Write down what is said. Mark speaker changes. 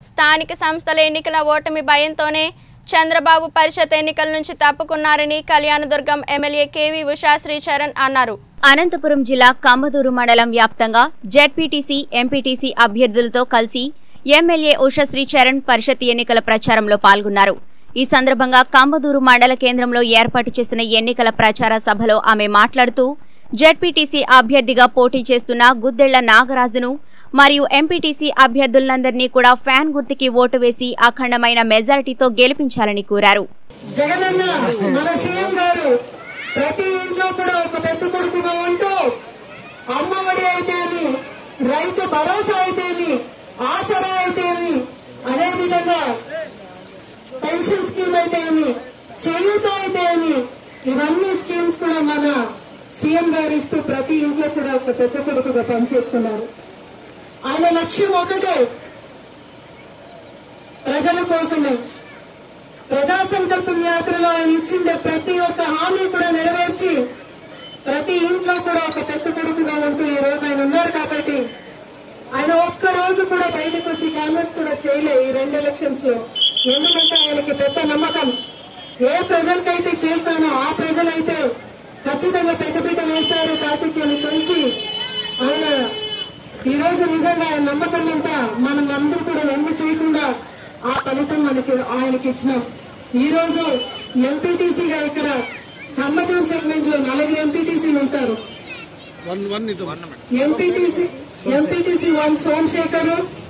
Speaker 1: స్థానిక సంస్థల ఎన్నికల ఓటమి భయంతోనే చంద్రబాబు పరిషత్ ఎన్నికల నుంచి తప్పుకున్నారని కళ్యాణదుర్గం ఎమ్మెల్యే కేవి ఉషా శ్రీచరణ్ అన్నారు.
Speaker 2: అనంతపురం జిల్లా కమ్మదూరు మండలం వ్యాప్తంగా జెడ్పీటీసీ, ఎంపీటీసీ అభ్యర్థులతో కలిసి ఎమ్మెల్యే ఉషా శ్రీచరణ్ పరిషత్ ఎన్నికల ప్రచారంలో పాల్గొన్నారు. ఈ సందర్భంగా కమ్మదూరు మండల కేంద్రంలో ఏర్పాటు చేసిన ఎన్నికల ప్రచార సభలో ఆమె మాట్లాడుతూ జెడ్పీటీసీ అభ్యర్థిగా పోటీ చేస్తున్న గుద్దెళ్ల నాగరాజును మరియు ఎంపీటీసీ అభ్యర్థులందరినీ కూడా ఫ్యాన్ గుర్తుకి ఓటు వేసి అఖండమైన మెజారిటీతో గెలిపించాలని కోరారు.
Speaker 3: జగనన్న మన సీఎం గారు ప్రతి ఇంట్లో కూడా ఒక పెద్ద కొడుకుగా ఉంటూ అమ్మఒడి అయితేమి, రైతు భరోసా అయితేమి, ఆసరా అయితేమి, అదే విధంగా పెన్షన్ స్కీమ్ అయితేమి, చేయూత అయితేమి, ఇవన్నీ స్కీమ్స్ కూడా మన సీఎం గారు ఇస్తూ ప్రతి ఇంట్లో కూడా ఒక పెద్ద కొడుకుగా పనిచేస్తున్నారు. ఆయన లక్ష్యం ఒకటే, ప్రజల కోసమే. ప్రజా సంకల్పం యాత్రలో ఆయన ఇచ్చిండే ప్రతి ఒక్క హామీ కూడా నెరవేర్చి ప్రతి ఇంట్లో కూడా ఒక పెద్ద కొడుకుగా ఉంటూ ఈ రోజు ఆయన ఉన్నారు. కాబట్టి ఆయన ఒక్క రోజు కూడా బయటకు వచ్చి కాంగ్రెస్ కూడా చేయలే ఈ 2 ఎలక్షన్స్ లో. ఎందుకంటే ఆయనకి పెద్ద నమ్మకం, ఏ ప్రజలకైతే చేస్తానో ఆ ప్రజలైతే ఖచ్చితంగా పెద్దపీట వేస్తారు కార్తీక్యని కలిసి. ఆయన ఈ రోజు నిజంగా ఆయన నమ్మకం అంతా మనం అందరూ కూడా నమ్ము చేయకుండా ఆ ఫలితం ఆయనకి ఇచ్చినాం. ఈ రోజు ఎంపీటీసీగా ఇక్కడ కమ్మదూరు సెగ్మెంట్ లో 4 ఎంపీటీసీలు ఉంటారు. ఎంపీటీసీ 1 సోమశేఖర్,